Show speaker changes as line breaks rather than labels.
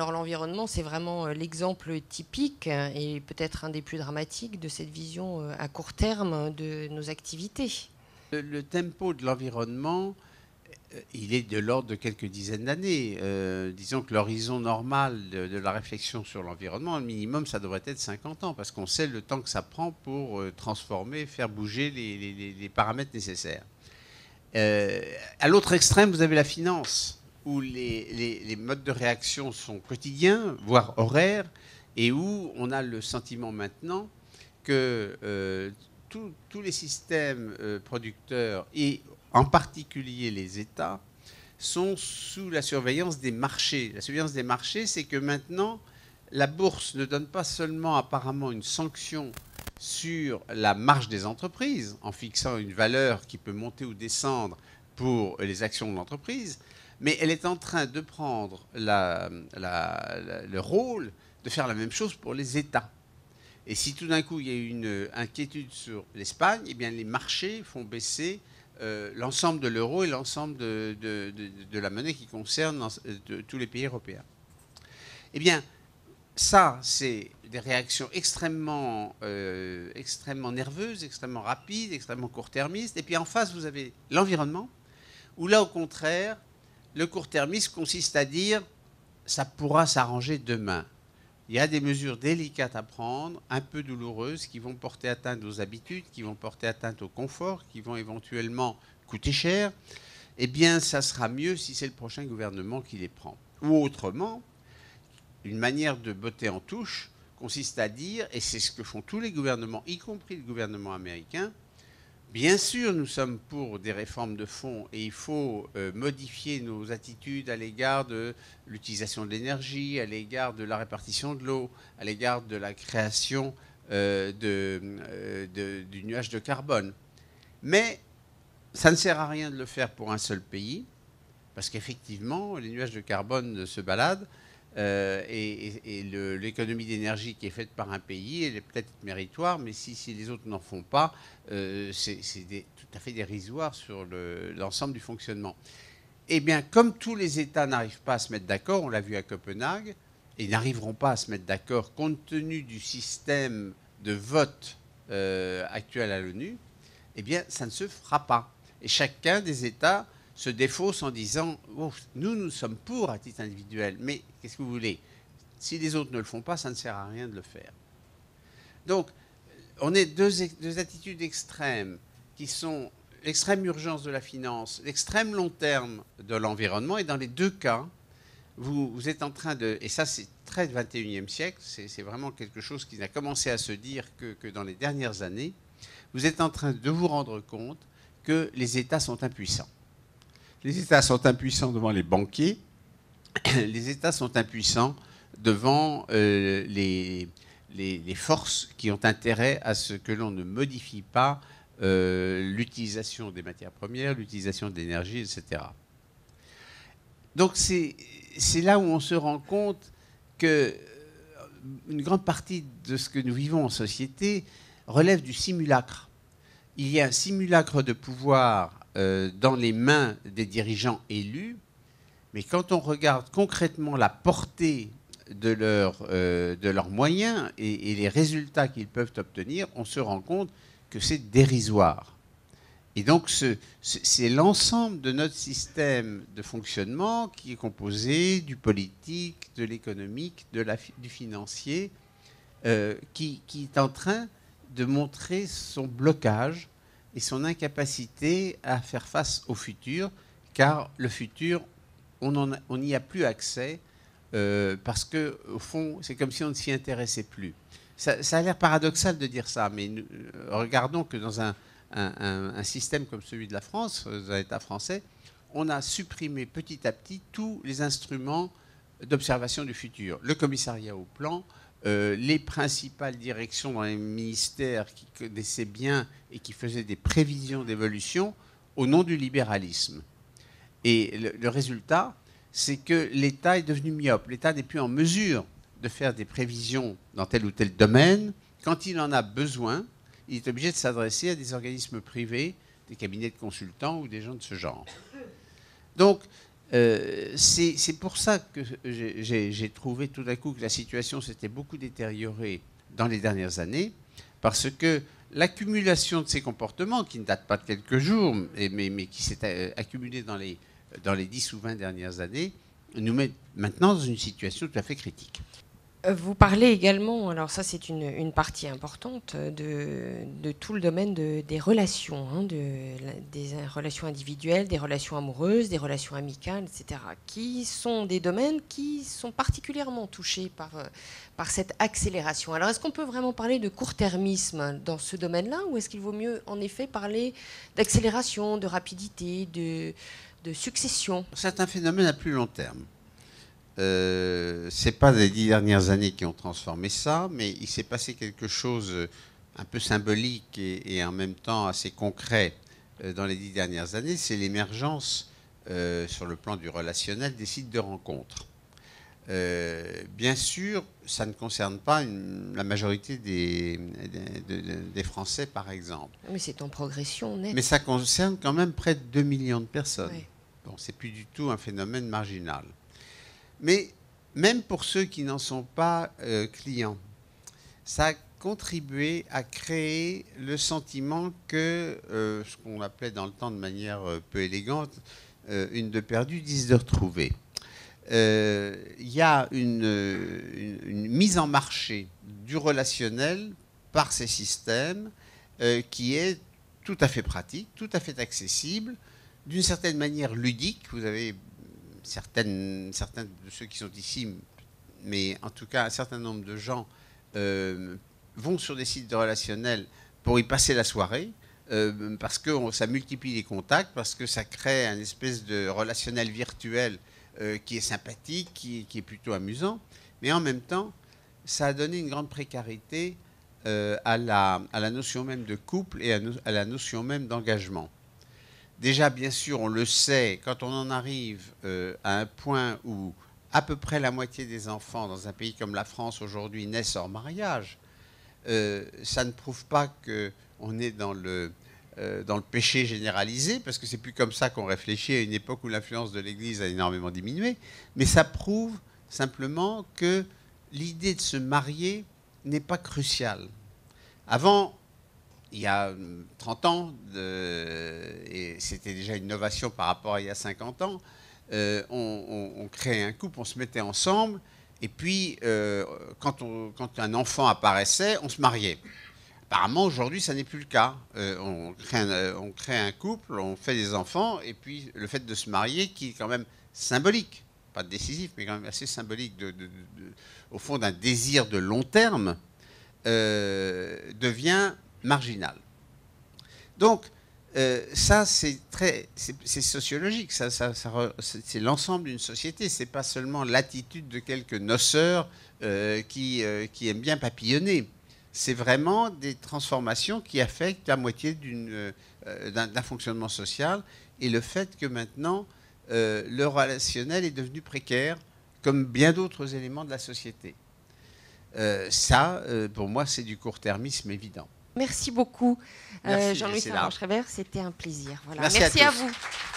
Alors l'environnement, c'est vraiment l'exemple typique et peut-être un des plus dramatiques de cette vision à court terme de nos activités.
Le tempo de l'environnement, il est de l'ordre de quelques dizaines d'années. Disons que l'horizon normal de la réflexion sur l'environnement, le minimum, ça devrait être 50 ans, parce qu'on sait le temps que ça prend pour transformer, faire bouger les paramètres nécessaires. À l'autre extrême, vous avez la finance, où les modes de réaction sont quotidiens, voire horaires, et où on a le sentiment maintenant que tous les systèmes producteurs, et en particulier les États, sont sous la surveillance des marchés. La surveillance des marchés, c'est que maintenant, la bourse ne donne pas seulement apparemment une sanction sur la marge des entreprises, en fixant une valeur qui peut monter ou descendre pour les actions de l'entreprise, mais elle est en train de prendre le rôle de faire la même chose pour les États. Et si tout d'un coup il y a une inquiétude sur l'Espagne, eh bien les marchés font baisser l'ensemble de l'euro et l'ensemble de la monnaie qui concerne tous les pays européens. Eh bien, ça, c'est des réactions extrêmement nerveuses, extrêmement rapides, extrêmement court-termistes. Et puis en face, vous avez l'environnement, où là, au contraire, le court-termisme consiste à dire ça pourra s'arranger demain. Il y a des mesures délicates à prendre, un peu douloureuses, qui vont porter atteinte aux habitudes, qui vont porter atteinte au confort, qui vont éventuellement coûter cher. Eh bien, ça sera mieux si c'est le prochain gouvernement qui les prend. Ou autrement, une manière de botter en touche consiste à dire, et c'est ce que font tous les gouvernements, y compris le gouvernement américain, bien sûr, nous sommes pour des réformes de fond et il faut modifier nos attitudes à l'égard de l'utilisation de l'énergie, à l'égard de la répartition de l'eau, à l'égard de la création du nuage de carbone. Mais ça ne sert à rien de le faire pour un seul pays, parce qu'effectivement, les nuages de carbone se baladent. Et l'économie d'énergie qui est faite par un pays, elle est peut-être méritoire, mais si les autres n'en font pas, c'est tout à fait dérisoire sur l'ensemble du fonctionnement. Eh bien, comme tous les États n'arrivent pas à se mettre d'accord, on l'a vu à Copenhague, et n'arriveront pas à se mettre d'accord compte tenu du système de vote actuel à l'ONU, eh bien, ça ne se fera pas. Et chacun des États se défausse en disant oh, nous sommes pour à titre individuel, mais qu'est-ce que vous voulez? Si les autres ne le font pas, ça ne sert à rien de le faire. Donc, on est deux attitudes extrêmes qui sont l'extrême urgence de la finance, l'extrême long terme de l'environnement, et dans les deux cas, vous êtes en train de... Et ça, c'est très 21e siècle, c'est vraiment quelque chose qui n'a commencé à se dire que dans les dernières années, vous êtes en train de vous rendre compte que les États sont impuissants. Les États sont impuissants devant les banquiers, les États sont impuissants devant les forces qui ont intérêt à ce que l'on ne modifie pas l'utilisation des matières premières, l'utilisation de l'énergie, etc. Donc c'est là où on se rend compte qu'une grande partie de ce que nous vivons en société relève du simulacre. Il y a un simulacre de pouvoir dans les mains des dirigeants élus, mais quand on regarde concrètement la portée de leurs moyens et les résultats qu'ils peuvent obtenir, on se rend compte que c'est dérisoire. Et donc c'est l'ensemble de notre système de fonctionnement qui est composé du politique, de l'économique, du financier, qui est en train de montrer son blocage et son incapacité à faire face au futur, car le futur, on n'y a plus accès, parce qu'au fond, c'est comme si on ne s'y intéressait plus. Ça a l'air paradoxal de dire ça, mais regardons que dans un système comme celui de la France, dans l'État français, on a supprimé petit à petit tous les instruments d'observation du futur. Le commissariat au plan, les principales directions dans les ministères qui connaissaient bien et qui faisaient des prévisions d'évolution au nom du libéralisme. Et le résultat, c'est que l'État est devenu myope. L'État n'est plus en mesure de faire des prévisions dans tel ou tel domaine. Quand il en a besoin, il est obligé de s'adresser à des organismes privés, des cabinets de consultants ou des gens de ce genre. Donc, C'est pour ça que j'ai trouvé tout à coup que la situation s'était beaucoup détériorée dans les dernières années, parce que l'accumulation de ces comportements, qui ne datent pas de quelques jours, mais qui s'est accumulée dans les 10 ou 20 dernières années, nous met maintenant dans une situation tout à fait critique.
Vous parlez également, alors ça c'est une partie importante, de tout le domaine des relations, hein, des relations individuelles, des relations amoureuses, des relations amicales, etc., qui sont des domaines qui sont particulièrement touchés par cette accélération. Alors est-ce qu'on peut vraiment parler de court-termisme dans ce domaine-là, ou est-ce qu'il vaut mieux en effet parler d'accélération, de rapidité, de succession?
C'est un phénomène à plus long terme. Ce n'est pas les 10 dernières années qui ont transformé ça, mais il s'est passé quelque chose un peu symbolique et en même temps assez concret dans les 10 dernières années, c'est l'émergence sur le plan du relationnel des sites de rencontres. Bien sûr, ça ne concerne pas la majorité des Français, par exemple.
Mais c'est en progression nette.
Mais ça concerne quand même près de 2 millions de personnes.
Oui.
Bon, c'est plus du tout un phénomène marginal. Mais même pour ceux qui n'en sont pas clients, ça a contribué à créer le sentiment que, ce qu'on appelait dans le temps de manière peu élégante, une de perdue, 10 de retrouvée. Il y a une mise en marché du relationnel par ces systèmes qui est tout à fait pratique, tout à fait accessible, d'une certaine manière ludique. Vous avez certains de ceux qui sont ici, mais en tout cas un certain nombre de gens vont sur des sites de relationnels pour y passer la soirée, parce que ça multiplie les contacts, parce que ça crée un espèce de relationnel virtuel qui est sympathique, qui est plutôt amusant, mais en même temps, ça a donné une grande précarité à la notion même de couple et à la notion même d'engagement. Déjà, bien sûr, on le sait, quand on en arrive à un point où à peu près la moitié des enfants dans un pays comme la France aujourd'hui naissent hors mariage, ça ne prouve pas qu'on est dans le péché généralisé, parce que c'est plus comme ça qu'on réfléchit à une époque où l'influence de l'Église a énormément diminué, mais ça prouve simplement que l'idée de se marier n'est pas cruciale. Avant, il y a 30 ans, et c'était déjà une innovation par rapport à il y a 50 ans, on créait un couple, on se mettait ensemble, et puis quand un enfant apparaissait, on se mariait. Apparemment, aujourd'hui, ça n'est plus le cas. On crée un couple, on fait des enfants, et puis le fait de se marier, qui est quand même symbolique, pas décisif, mais quand même assez symbolique, au fond d'un désir de long terme, devient marginal. Donc, ça, c'est sociologique, c'est l'ensemble d'une société, c'est pas seulement l'attitude de quelques noceurs qui aiment bien papillonner. C'est vraiment des transformations qui affectent la moitié d'un fonctionnement social, et le fait que maintenant, le relationnel est devenu précaire, comme bien d'autres éléments de la société. Ça, pour moi, c'est du court-termisme évident.
Merci beaucoup,
Merci,
Jean-Louis Servan-Schreiber. C'était un plaisir. Voilà. Merci à vous.